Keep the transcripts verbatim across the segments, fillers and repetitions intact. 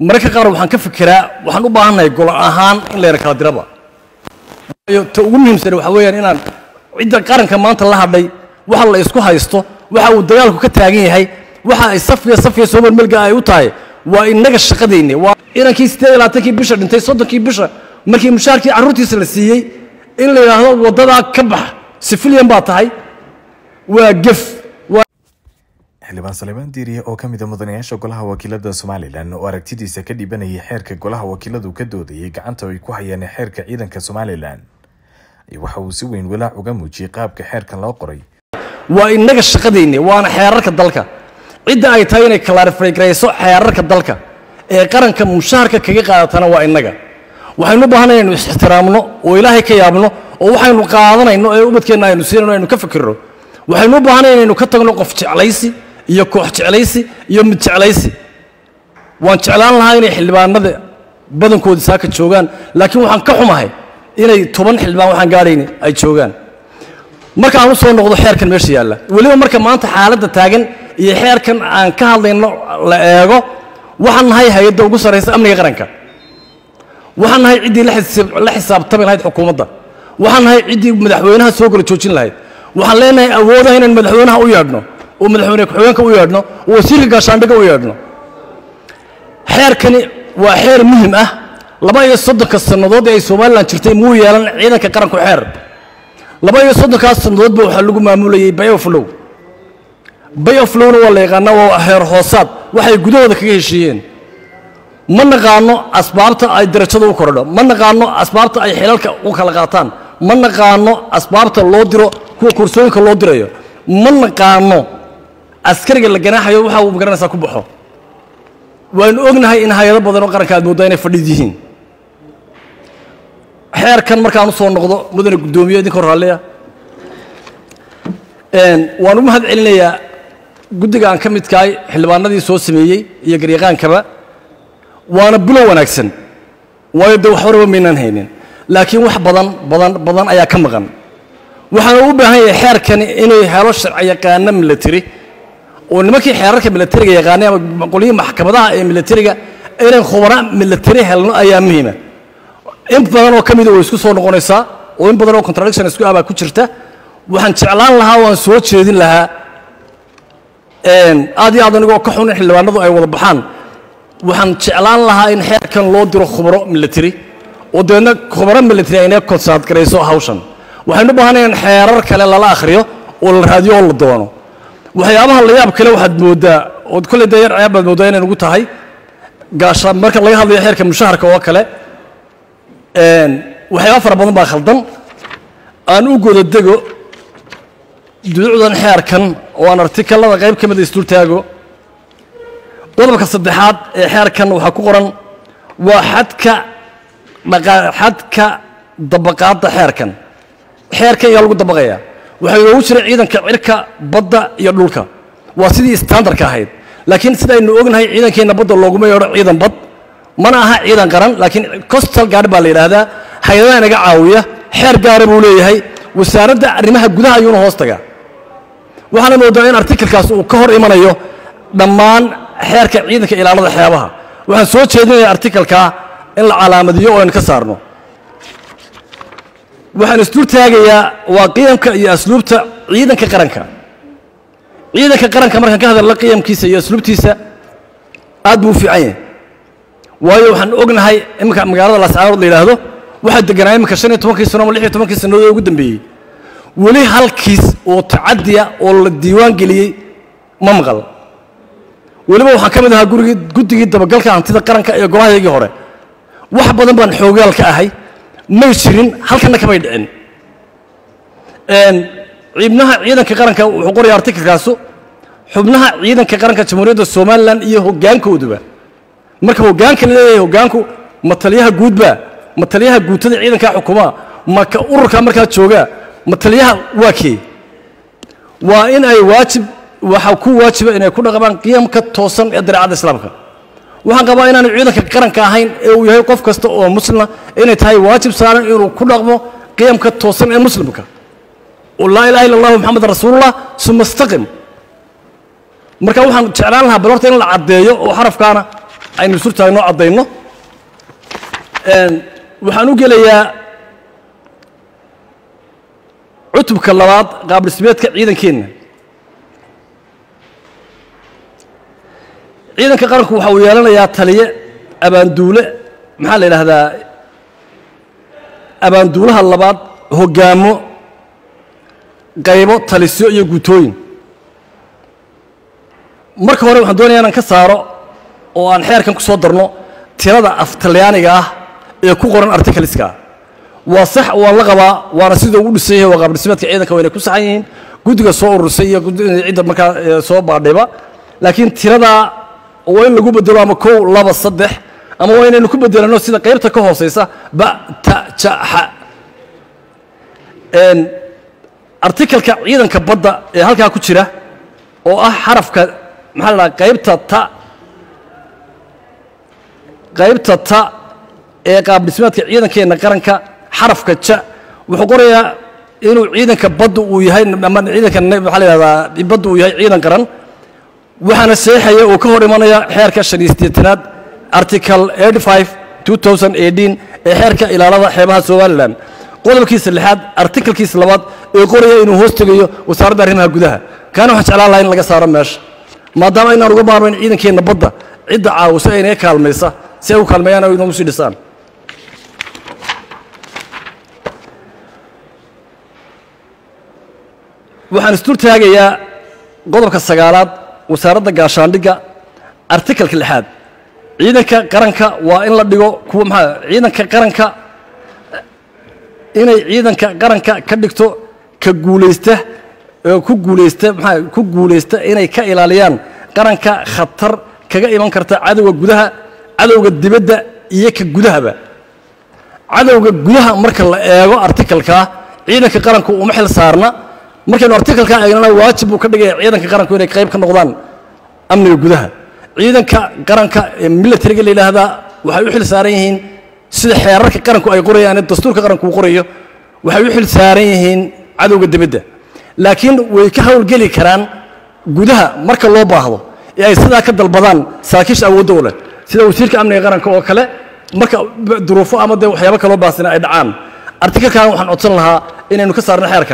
marka qaar waxaan ka fikiraa waxaan u baahanahay gol ahaan in la kala diraba iyo ta ugu muhiimsan waxa weeyaan inaan cidda qaranka maanta la hadlay waxa la isku haysto waxa uu dagaalku ka taagan yahay waxa ay safiya safiya Soomaal melga ay u tahay waa inaga shaqadeynay waa inankii sideed iyo labaatan bisha dhintay soddon bisha markii mushaarkii carruurtiisa la siiyay in la yiraahdo wadada ka bax civilian baa tahay waa gaf xildhibaan Salmaan Diiriye oo ka mid ah mudanayaasha golaha wakiilada Soomaaliland oo aragtidiisa ka dhibanayay xeerka golaha wakiiladu ka doodayay gacanta ay ku hayaan xeerka ciidanka Soomaaliland ay waxa uu si weyn walaac uga muujiyay qaabka xeerkan loo qoray waa inaga shaqadeynay waana xeerarka dalka cidda ay tahay inay clarify gareyso xeerarka dalka ee qaranka mushaharka kaga qaadatana waa inaga waxaynu u baahanahay inuu ixtiraamno oo Ilaahay ka yaabno oo waxaynu qaadanayno ee ubadkeena aynu siinayno aynu ka fikirno waxaynu u baahanahay inaynu ka tagno qof jeclaysi iyo koox jeclaysi iyo mid jeclaysi waan jeclaan lahaa inay xildhibaanada badankooda saaka joogaan laakiin waxaan ka xumahay inay toban xildhibaan waxaan gaarayni ay joogaan marka aan u soo noqdo xeerkan meesha yaala waliba marka maanta xaaladda taagan iyo xeerkan aan ka hadlayno la eego waxaan nahay hay'adda ugu sareysa amniga qaranka waxaan nahay cidii la xisaabtami lahayd xukuumadda waxaan nahay cidii madaxweynaha soo gala joojin lahayd waxaan leenahay awoodaha inaan madaxweynaha u yeedhno oo madaxweyne ku-xigeenka u yeedhno oo wasiirka gaashaandhigga u yeedhno xeerkani waa xeer muhiim ah laba iyo soddonka sannadood ee ay Soomaaliland jirtay muu yeelan ciidanka qaranku xeer laba iyo soddonkaas sannadoodba waxaa lagu maamulayay bay of law bay of lawna waa la yaqaanaa waa xeer hoosaad waxay gudahooda kaga heshiiyeen ma naqaano asbaabta ay darajada u kordho ma naqaano asbaabta ay xilalka u kala qaataan ma naqaano asbaabta loo diro kuwa kursooyinka loo dirayo ma naqaano askariga la ganaaxayo waxa uu garanaysaa ku baxo waan ognahay in hay'ado badan oo qaranka aad moodaa inay fadhid yihiin xeerkan markaan u soo noqdo mudane gudoomiye idinka raaliya een waan u mahad celinayaa guddiga aan ka midkaay xildhibaanadii soo sameeyay iyo garyaqaankaba waana bilow wanaagsan waayo de wax horeba meynaan haynin laakiin wax badan badan badan ayaa ka maqan waxaan u baahan yahay xeerkani inay helo sharci yaqaan military oo nimankii xeerarka militariga yaqaanay ama qoliyada maxkamadaha ee militariga inay khubara military helno ayaa muhiim ah in badan oo kamid ah way isku soo noqonaysaa oo in badan oo contradiction isku ah baa ku jirta waxaan jeclaan lahaa waan soo jeedin lahaa een aad iyo aad anigoo ka xun in xildhibaanadu ay wada baxaan waxaan jeclaan lahaa in xeerkan loo diro khubaro military oo deedna khubaro military ay inay konsaad gareyso hawshan waxaynu u baahanahay in xeerar kale lala akhriyo oo la raadiyo oo la doono waxyaabaha la yaab kale waxaad moodaa oo kulli dayar ceeb baad moodaa inay ugu tahay gaasha marka laga hadlayo xeerka mushaharka oo kale een waxyaabo fara badan baa khaldan aan u godo dego duucdan xeerkan oo aan artikalada qayb ka mid ah isdul taago qodobka saddexaad ee xeerkan waxa ku qoran waa xadka xadka dabaqaadda xeerkan xeerkan ayaa lagu dabaqayaa waxaa loogu jiray ciidanka cirka badda iyo dhulka waa sidii standardka ahayd laakiin sida aynu ognahay ciidankeena badda looguma yeedho ciidan bad mana aha ciidan qaran laakiin coastal guard baa la yidhaahdaa hay'adaha inaga caawiya xeer gaara buu leeyahay wasaaradda arrimaha gudaha ayuuna hoos tagaa waxaana moodaa in artikalkaas uu ka hor imanayo dhammaan xeerka ciidanka ilaalada xeebaha waxaan soo jeedinayaa artikalkaa in la calaamadiyo oo aynu ka saarno waxaan isdul taagayaa waa qiyamka iyo asluubta ciidanka qaranka ciidanka qaranka markaan ka hadalno qiyamkiisa iyo asluubtiisa aad buu u fiican yahay waayo waxaan ognahay iminka magaalada Laascaanood la yiraahdo waxa deganaa iminka shan iyo toban sano ama lix iyo toban sano ugu dambeeyay wali halkiis oo tacadiya oo la diiwaan geliyay ma maqal waliba waxaan ka mid ahaa gurigii guddigii dabagalka hantida qaranka ee golahaygii hore wax badan baan xoogaal ka ahay ma jirin halkana ka bay dhicin een ciidanaha ciidanka qaranka wuxuu qoray artikalkaasu xubnaha ciidanka qaranka Jamhuuriyadda Soomaaliland iyo hogaankooduba marka hogaanka leeyahay hogaanku mataliyaha guudba mataliyaha guutada ciidanka xukuumadda marka ururka marka jooga mataliyaha waakii waa in ay waajib waxa ku waajiba inay ku dhaqmaan qiyamka toosan ee dariiqada islaamka waxaan qabaa inaan ciidanka qaranka ahayn ee uu yahay qof kasta oo muslima inay tahay waajib saaran inuu ku dhaqmo qiyamka toosan ee muslimka la ilaha illa allah muhammad rasuulullah summa istaqim marka waxaan jeclaan lahaa balorta in la cadeeyo oo xarafkaana aynu isu taagno caddayno waxaan u gelayaa cutubka labaad qaab dhismeedka ciidankeenna ciidanka qaranku waxa uu yeelanayaa taliye abaanduule maxaa la yidhaahdaa abaanduulaha labaad hoggaamo qaybo talisyo iyo guutooyin marka hore waxaan doonayaa inaan ka saaro oo aan xeerkan ku soo darno tirada af talyaaniga ah ee ku qoran articleska waa sax waan la qabaa waana sida ugu dhisan yahay waa qaab dhismeedka ciidanka waa inay ku saxan yihiin guddiga soo urursay iyo cidda markaa soo baadhayba laakiin tirada waa in lagu bedelo ama kow laba saddex ama waa inaynu ku bedelano sida qaybta ka hooseysa ba ta ja xa articleka ciidanka badda ee halkaa ku jira oo ah xarafka maxaa la dhahaa qaybta ta qaybta ta ee qaab dhismeedka ciidankeenna qaranka xarafka ja wuxuu qorayaa inuu ciidanka badda uu yahay ama ciidanka maxaa la yidhahdaa badda uu yahay ciidan qaran waxaana seexaya oo ka hor imanaya xeerka shan iyo siddeetanaad article eighty-five two thousand eighteen ee xeerka ilaalada xeebaha somalilan qodobkiisa lixaad articlekiisa labaad ee qoraya inuu hoos tegayo wasaaradda arrimaha gudaha kaana waxaan jeclaan lahaa in laga saaro meesha maadaama inaan uga maarmayn ciidankeenna badda cidda caawisa ee inaga kaalmaysa si ay u kaalmeeyaan oo inoogu sii dhisaan waxaan isdul taagayaa qodobka sagaalaad wasaaradda gaashaandhigga articleka lixaad ciidanka qaranka waa in la dhigo kuwa maxaa ciidanka qaranka inay ciidanka qaranka ka dhigto ka guulaysta ku guulaysta maxaa ku guulaysta inay ka ilaaliyaan qaranka khatar kaga iman karta cadowga gudaha cadowga dibadda iyo ka gudahaba cadowga gudaha marka la eego articleka ciidanka qaranku uma xil saarna markaynu articleka eegnana waajib uu ka dhigaya ciidanka qaranku inay qayb ka noqdaan amniga gudaha ciidanka qaranka ee militariga la yidhaahdaa waxay u xil saaran yihiin sida xeerarka qaranku ay qorayaan ee dastuurka qaranku uu qorayo waxay u xil saaran yihiin cadowga dibadda laakiin way ka howlgeli karaan gudaha marka loo baahdo ee ay sidaa ka dalbadaan saraakiisha awoodda u leh sida wasiirka amniga qaranka oo kale marka duruufo ama dee waxyaabo kaloo baahsana ay dhacaan articlekan waxaan codsan lahaa inaynu ka saarno xeerka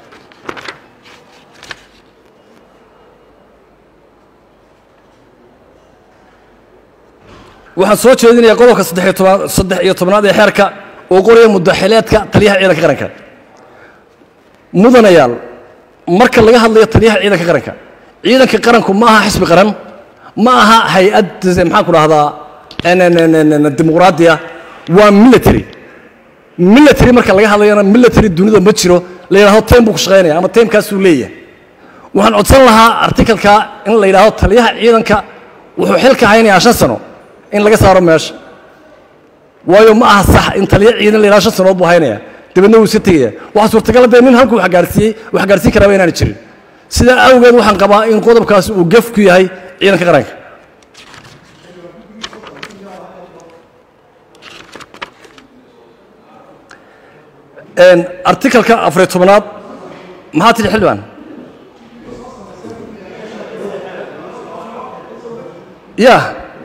waxaan soo jeedinayaa qodobka saddex iyo tobnaad ee xeerka oo qoraya mudaxileedka taliyaha ciidanka qaranka mudanayaal marka laga hadlayo taliyaha ciidanka qaranka ciidanka qaranku ma aha xisbi qaran ma aha hay-ad maxaan ku dhahdaa dimuqraadiya waa military military marka laga hadlayana military dunida ma jiro la yidhahdo time buu ku shaqaynaya ama timekaasuu leeyahay waxaan codsan lahaa articleka in la yidhahdo taliyaha ciidanka wuxuu xilka haynayaa shan sano in laga saaro meesha waayo ma aha sax in taliya ciidan la yidhahdo shan sanood buu haynaya dibadna wuu iska tegaya waxaa suurtagal dee nin halku wax gaarsiiyey wax gaarsiin karaaba inaana jirin sidaa awgeed waxaan qabaa in qodobkaasi uu gef ku yahay ciidanka qaranka articleka afariyo tobnaad maxaa tidhi xildhibaan ya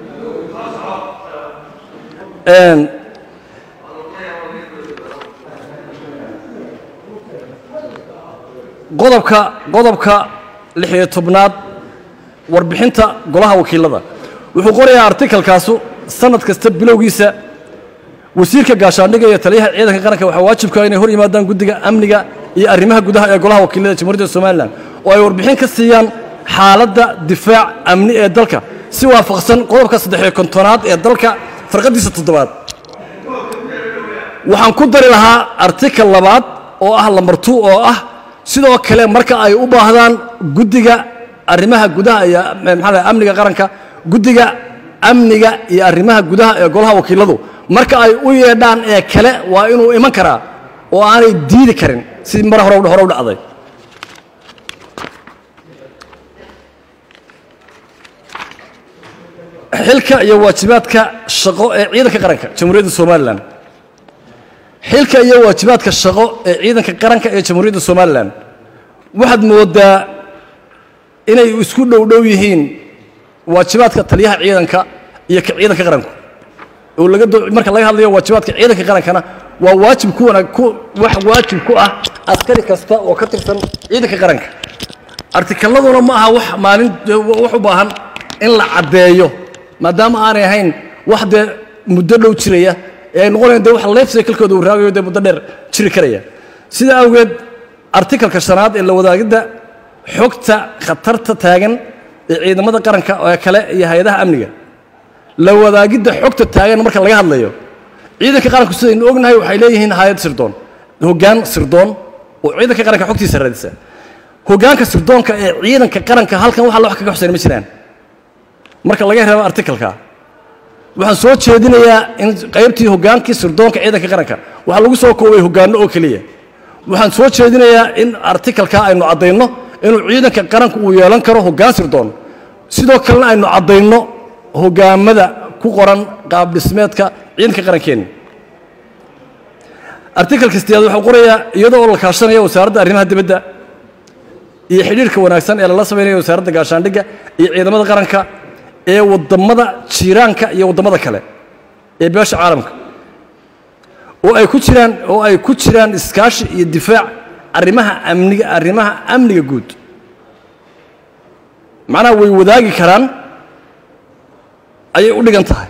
qodobka qodobka lixiyo tobnaad warbixinta golaha wakiilada wuxuu qorayaa articlekaasu sanad kasta bilowgiisa wasiirka gaashaandhigga iyo taliyaha ciidanka qaranka waxaa waajibka inay hor yimaadaan guddiga amniga iyo arrimaha gudaha ee golaha wakiilada jamhuuriyadda somalilan oo ay warbixin ka siiyaan xaaladda difaac amni ee dalka si waafaqsan qodobka saddexiyo kontonaad ee dalka farqadiisa toddobaad waxaan ku dari lahaa article labaad oo ah lambar two oo ah sidoo kale marka ay u baahdaan guddiga arrimaha gudaha iyo maxaa amniga qaranka guddiga amniga iyo arrimaha gudaha ee golaha wakiiladu marka ay u yeedhaan ee kale waa inuu iman karaa oo aanay diidi karin sidii mar hore hore u dhacday xilka iyo waajibaadka shaqo ee ciidanka qaranka jamhuuriyadda somalilan xilka iyo waajibaadka shaqo ee ciidanka qaranka ee jamhuuriyadda somalilan waxaad moodaa inay isku dhow dhow yihiin waajibaadka taliyaha ciidanka iyo ka ciidanka qaranku oo laga marka laga hadlayo waajibaadka ciidanka qarankana waa waajib ku wanaag ku wax waajib ku ah askari kasta oo ka tirsan ciidanka qaranka artikaladuna ma aha wax maalin wax u baahan in la cadeeyo maadaama aanay ahayn wax de muddo dhow jiraya ee noqonayaan wax life cycle-kooda uu raagayo de muddo dheer jiri karaya sida awgeed artikalka shanaad ee la wadaagida xogta khatarta taagan ee ciidamada qaranka oo kale iyo hay'adaha amniga la wadaagida xogta taagan marka laga hadlayo ciidanka qaranku sida inuu ognahay waxay leeyihiin hay'ad sirdoon hoggaan sirdoon oo ciidanka qaranka xogtiisa raadisa hoggaanka sirdoonka ee ciidanka qaranka halkan waxa la wax kaga xuseen ma jiraan marka laga reebo artikalka waxaan soo jeedinayaa in qaybtii hoggaankii sirdoonka ciidanka qaranka waxa lagu soo koobay hoggaano oo kaliya waxaan soo jeedinayaa in artikalka aynu cadayno inuu ciidanka qaranku uu yeelan karo hoggaan sirdoon sidoo kalena aynu cadayno hoggaamada ku qoran qaab dhismeedka ciidanka qarankeena artikalka sideed wuxuu qorayaa iyadoo la kaashanayo wasaaradda arrimaha dibadda iyo xiriirka wanaagsan ee lala sameeyo wasaaradda gaashaandhigga iyo ciidamada qaranka ee wadamada jiiraanka iyo wadamada kale ee beesha caalamka oo ay ku jiraan oo ay ku jiraan iskaashi iyo difaac arrimaha amniga arrimaha amniga guud macnaha way wadaagi karaan ayay u dhigan tahay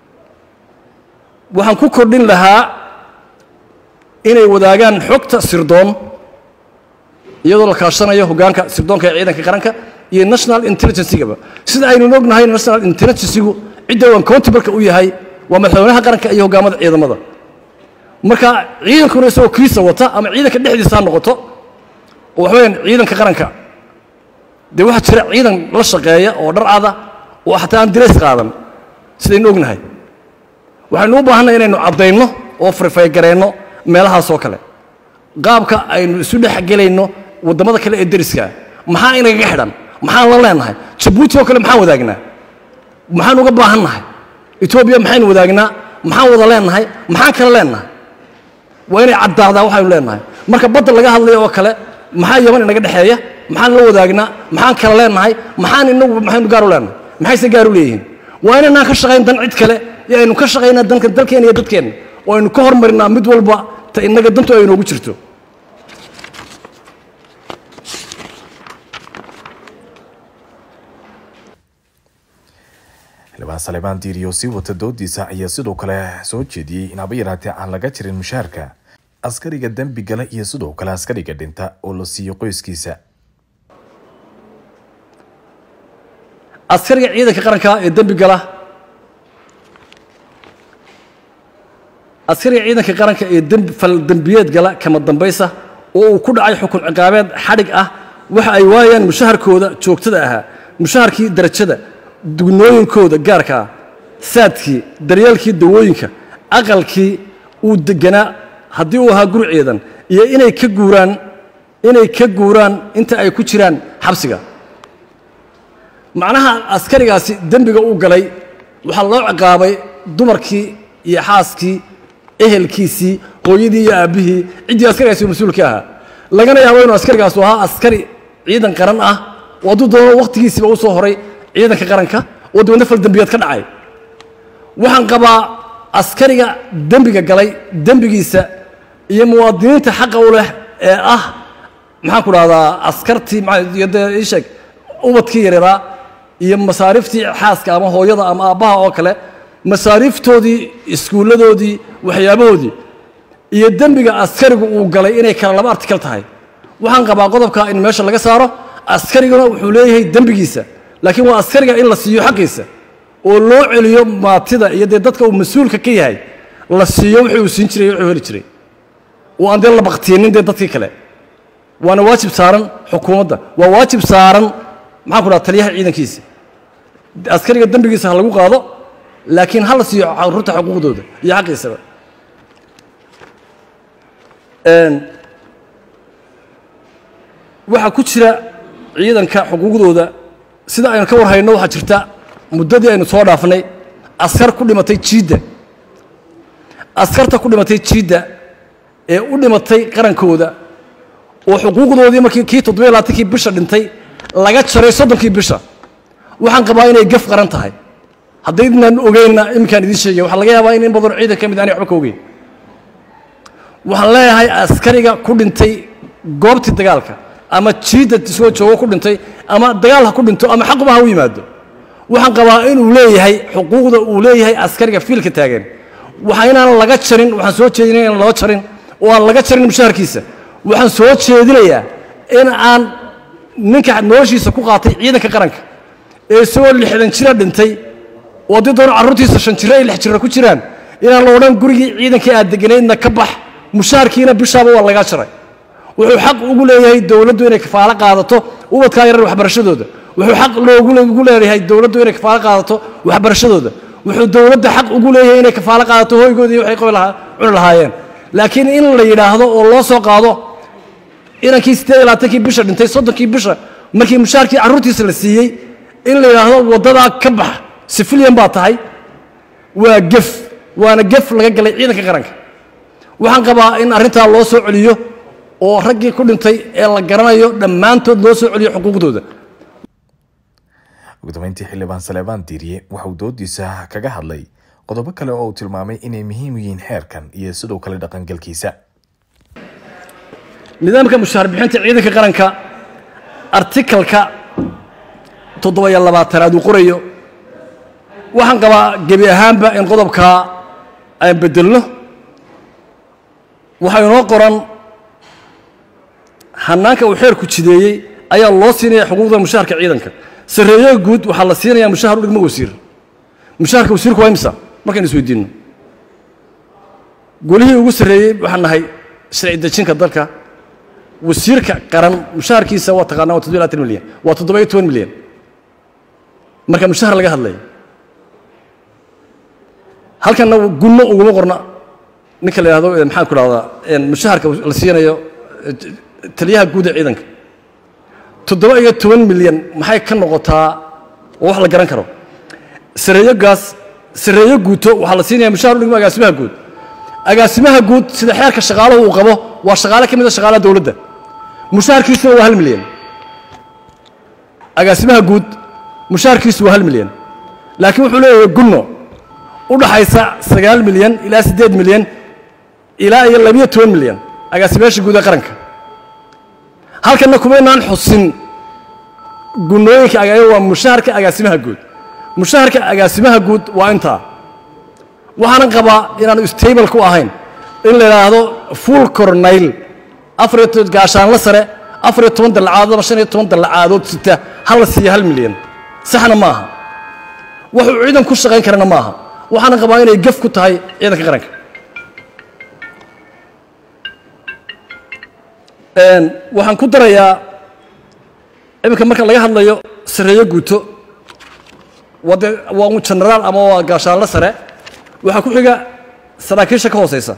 waxaan ku kordhin lahaa inay wadaagaan xogta sirdoon iyadoo la kaashanayo hoggaanka sirdoonka ee ciidanka qaranka iyo national intelligence-gaba sida aynu ognahay national intelligence-gu cidda uu accountable-ka u yahay waa madaxweynaha qaranka iyo hoggaamada ciidamada marka ciidankuna isagoo kiisa wata ama ciidanka dhexdiisa ha noqoto oo waxa weeyaan ciidanka qaranka dee waxaa jira ciidan la shaqeeya oo dhar cada oo xataa aan dilays qaadan sidaynu ognahay waxaynu u baahannahay inaynu caddayno oo farfaygareenno meelahaas oo kale qaabka aynu isu dhex gelayno waddamada kale ee deriska maxaa inaga xidhan maxaan la leenahay jabuuti oo kale maxaan wadaagnaa maxaan uga baahannahay etoobiya maxaynu wadaagnaa maxaan wada leenahay maxaan kala leenahay waa inay caddaadaa waxaynu leenahay marka badda laga hadlayo oo kale maxaa yaman inaga dhexeeya maxaan la wadaagnaa maxaan kala leenahay maxaan inagu maxaynu gaar u leenahay maxayse gaar u leeyihiin waa inaynaan ka shaqayn dan cid kale iyo aynu ka shaqaynaa danka dalkeena iyo dadkeenna oo aynu ka hormarinaa mid walba ta innaga dantu ay inoogu jirto xildhibaan Salebaan Diiriyo sii wata doodiisa ayaa sidoo kale soo jeediyey in haba yaraatee aan laga jirin mushaharka askariga dembi gala iyo sidoo kale askariga dhinta oo la siiyo qoyskiisa askariga ciidanka qaranka ee dembi gala askariga ciidanka qaranka ee dembi fal dembiyeed gala kama dambaysa oo uu ku dhacay xukun ciqaabeed xadhig ah waxa ay waayaan mushaharkooda joogtada ahaa mushaharkii darajada dugnooyinkooda gaarka ah saadkii daryeelkii dawooyinka aqalkii uu deganaa haddii uu ahaa guri ciidan iyo inay ka guuraan inay ka guuraan inta ay ku jiraan xabsiga macnaha askarigaasi dembiga uu galay waxaa loo ciqaabay dumarkii iyo xaaskii ehelkiisii hooyadii iyo aabbihii ciddii askarigaasi mas-uulka ahaa lagana yaabo inuu askarigaas ahaa askari ciidan qaran ah oo hadduu doono wakhtigiisiiba u soo horay ciidanka qaranka oo dibadna fal dembiyeed ka dhacay waxaan qabaa askariga dembiga galay dembigiisa iyo muwaadiniinta xaqa u leh ee ah maxaan ku dhahdaa askartii iyo dee ii sheeg ubadkii yareeraa iyo masaariiftii xaaska ama hooyada ama aabbaha oo kale masaariiftoodii iskuulladoodii waxyaabahoodii iyo dembiga askarigu uu galay inay kala laba artikal tahay waxaan qabaa qodobka in meesha laga saaro askariguna wuxuu leeyahay dembigiisa laakiin waa askariga in la siiyo xaqiisa oo loo celiyo maatida iyo dee dadka uu mas-uulka ka yahay la siiyo wixii uu siin jiray wuxuu heli jiray oo aan dee la baktiyinin dee dadkii kale waana waajib saaran xukuumadda waa waajib saaran maxaan ku dhaha taliyaha ciidankiisa askariga dembigiisa ha lagu qaado laakiin ha la siiyo carruurta xuquuqdooda iyo xaqiisaba waxaa ku jira ciidanka xuquuqdooda sida aynu ka war hayno waxaa jirta muddadii aynu soo dhaafnay askar ku dhimatay jiidda askarta ku dhimatay jiidda ee u dhimatay qarankooda oo xuquuqdoodii markii kii toddobiyo labaatankii bisha dhintay laga jaray soddonkii bisha waxaan qabaa inay gaf qaran tahay haddaynan ogeyna iminkaan idiin sheegay waxaa laga yaabaa in in badan ciidan ka mid aanay waxba ka ogeyn waxaan leeyahay askariga ku dhintay goobtii dagaalka ama jiida isoo joogo ku dhintay ama dagaal ha ku dhinto ama xaqba ha u yimaado waxaan qabaa inuu leeyahay xuquuqda uu leeyahay askariga fiilka taagan waxa inaan laga jarin waxaan soo jeedinayaa in laga jarin oo aan laga jarin mushaharkiisa waxaan soo jeedinayaa in aan ninka noloshiisa ku qaatay ciidanka qaranka ee isagoo lixdan jira dhintay oo dad doon carruurtiisa shan jira iyo lix jira ku jiraan inaan la odhan gurigii ciidankii aad deganaydna ka bax mushaharkiina bishaaba waa laga jaray wuxuu xaq ugu leeyahay dawladdu inay kafaalo qaadato ubadka yarar waxbarashadooda wuxuu xaq loogu leeyahay dawladdu inay kafaalo qaadato waxbarashadooda wuxuu dawladda xaq ugu leeyahay inay kafaalo qaadato hoygooda iyo waxay qoy lahaa cuni lahaayeen laakiin in la yidhaahdo oo loo soo qaado inankii siddeed iyo labaatankii bisha dhintay soddonkii bisha markii mushaharkii carruurtiisa la siiyey in la yidhaahdo waddadaa ka bax sifiliyan baa tahay waa gef waana gef laga galay ciidanka qaranka waxaan qabaa in arrintaa loo soo celiyo oo raggii ku dhintay ee la garanayo dhammaantood loo soo celiyo xuquuqdooda ugu dambeyntii xildhibaan Saleebaan Diiriye waxa uu doodiisa kaga hadlay qodobo kale oo uu tilmaamay inay muhiim u yihiin xeerkan iyo sidoo kale dhaqangalkiisa nidaamka mushaar bixinta ciidanka qaranka artikalka toddoba iyo labaatanaad uu qorayo waxaan qabaa gebi ahaanba in qodobka aan bedelno waxaa inoo qoran hanaanka uu xeerku jideeyey ayaa loo siinaya xuquuqda mushaharka ciidanka sareeyo guud waxaa la siinayaa mushahar u dhigmo wasiir mushaharka wasiirku waa imisa markaan isweydiinno golihii ugu sarreeyey waxaan nahay sharci dejinka dalka wasiirka qaran mushaharkiisa waa taqaanaa waa toddoba iyo labaatan milyan waa toddoba iyo toban milyan marka mushahar laga hadlayo halkanna gunno uguma qorna ninka la yidhahdo maxaan ku dhahdaa mushaharka la siinayo taliyaha guud ee ciidanka toddoba iyo toban milyan maxay ka noqotaa oo wax la garan karo sareeyo gaas sareeyo guuto waxaa la siinayaa mushahar u dhigmo agaasimaha guud agaasimaha guud sida xeerka shaqaaluhu uu qabo waa shaqaale ka mid a shaqaalaha dowladda mushaharkiisuna waa hal milyan agaasimaha guud mushaharkiisu waa hal milyan laakiin wuxuu leeyahay gunno u dhaxaysa sagaal milyan ilaa siddeed milyan ilaa iyo labiyo toban milyan agaasimayaasha guud ee qaranka halkanna kumaynaan xusin gunnooyinka agayo waa mushaharka agaasimaha guud mushaharka agaasimaha guud waa intaa waxaanan qabaa inaanu stable ku ahayn in la yidhaahdo full cornayl afar iyo toban gaashaanla sare afar iyo toban dallacadood ama shan iyo toban dallacaadood sita hal la siiya hal milyan saxna ma aha wuxuu ciidan ku shaqayn karana ma aha waxaanan qabaa inay gaf ku tahay ciidanka qaranka waxaan ku darayaa iminka marka laga hadlayo sareeyo guuto wade waa un genaraal ama waa gaashaanla sare waxaa ku xiga saraakiisha ka hooseysa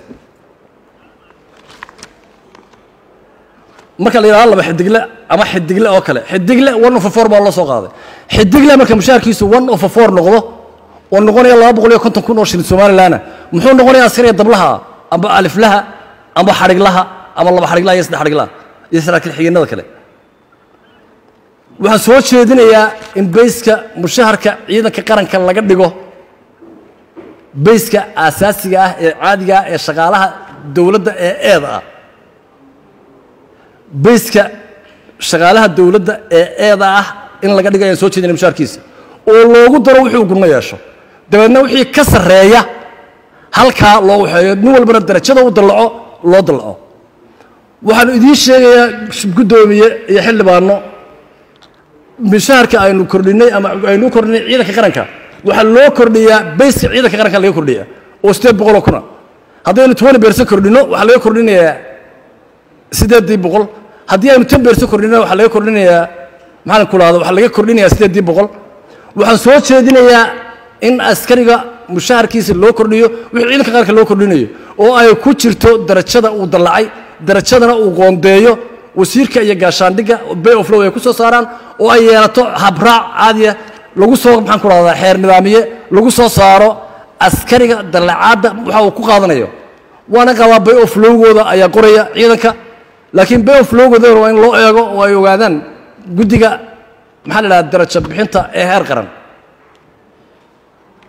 marka la yidhahdo laba xidigle ama xidigle oo kale xidigle one of four baa loo soo qaaday xidigle marka mushaharkiisu one of four noqdo oo noqonaya laba boqol iyo konton kun oo shilin somalilaana muxuu noqonayaa askariga dablaha amba aliflaha amba xadhiglaha ama laba xadhiglaha iyo saddex xadhiglaha iyo saraakiil xigeenada kale waxaan soo jeedinayaa in bayska mushaharka ciidanka qaranka laga dhigo bayska aasaasiga ah ee caadiga ah ee shaqaalaha dowladda ee eeda ah bayska shaqaalaha dowladda ee eeda ah in laga dhigo ayaan soo jeedinaya mushaharkiisa oo loogu daro wuxuu gunno yeesho dabeedna wixii ka sarreeya halkaa loo waxeeyo nin walbana darajada u dallaco loo dallaco waxaan idiin sheegayaa guddoomiye iyo xildhibaano mishaharka aynu kordhinay ama aynu kordhinay ciidanka qaranka waxaa loo kordhiyaa bayska ciidanka qaranka laga kordhiyaa oo siddeed boqoloo kuna haddaynu toban beerso kordhino waxaa laga kordhinayaa siddeeddii boqol haddii aynu tan beerso kordhino waxaa laga kordhinayaa maxaan ku dhahda waxaa laga kordhinayaa siddeeddii boqol waxaan soo jeedinayaa in askariga mushaharkiisa loo kordhiyo wixii ciidanka qaranka loo kordhinayo oo ay ku jirto darajada uu dallacay darajadana uu qoondeeyo wasiirka iyo gaashaandhigga bay of law ay ku soo saaraan oo ay yeelato habraac caadiya lagu soo maxaan ku dhahdaa xeer nidaamiye lagu soo saaro askariga dallacaadda waxa uu ku qaadanayo waana qabaa bay of lowgooda ayaa qoraya ciidanka laakiin bay of lowgooda waa in loo eego oo ay ogaadaan guddiga maxaa la idhaha darajo bixinta ee heer qaran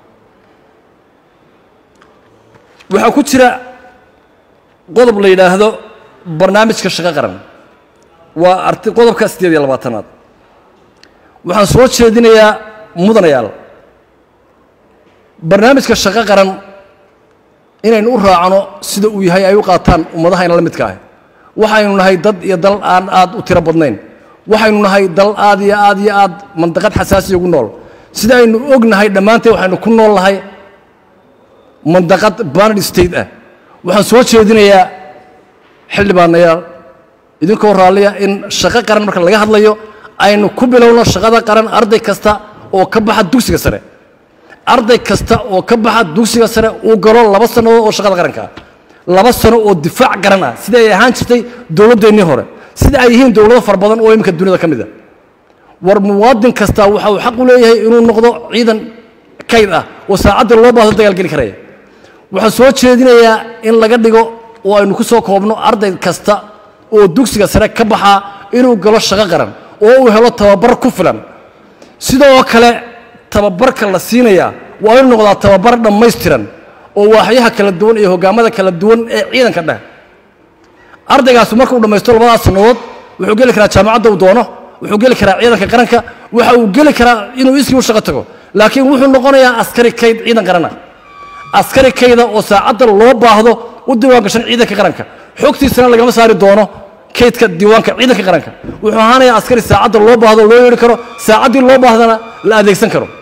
waxaa ku jira qodob la yidhaahdo barnaamijka shaqo qaran waa arti qodobka sideed iyo labaatanaad waxaan soo jeedinayaa mudanayaal barnaamijka shaqo qaran inaynu u raacno sida uu yahay ay u qaataan ummadahayna la midka ah waxaynu nahay dad iyo dal aan aad u tiro badnayn waxaynu nahay dal aad iyo aad iyo aad mandaqad xasaasi ugu nool sida aynu ognahay dhammaanteen waxaynu ku nool nahay mandaqad bounded state ah waxaan soo jeedinayaa xildhibaanayaal idinkoo raalliya in shaqo qaran marka laga hadlayo aynu ku bilowno shaqada qaran arday kasta oo ka baxa dugsiga sare arday kasta oo ka baxa dugsiga sare uu galo laba sannadood oo shaqada qaranka laba sano oo difaac qaran ah sida ay ahaan jirtay dowladdeennii hore sida ay yihiin dowlado fara badan oo iminka dunida ka mid ah war muwaadin kasta waxa uu xaq u leeyahay inuu noqdo ciidan kayd ah oo saacadda loo baahdo dagaalgeli karaya waxaan soo jeedinayaa in laga dhigo oo aynu ku soo koobno arday kasta oo dugsiga sare ka baxaa inuu galo shaqo qaran oo uu helo tababar ku filan sidoo kale tababarka la siinayaa waa inuu noqdaa tababar dhammaystiran oo waaxyaha kala duwan iyo hoggaamada kala duwan ee ciidanka dheh ardaygaas marka uu dhamaysto labadaas sannadood wuxuu geli karaa jaamacadda uu doono wuxuu geli karaa ciidanka qaranka waxa uu geli karaa inuu iskii u shaqo tago laakiin wuxuu noqonayaa askari kayd ciidan qarana askari kayda oo saacadda loo baahdo u diiwaan gashan ciidanka qaranka xogtiisana lagama saari doono kaydka diiwaanka ciidanka qaranka wuxuu ahaanayaa askari saacadda loo baahdo loo yeedhi karo saacaddii loo baahdana la adeegsan karo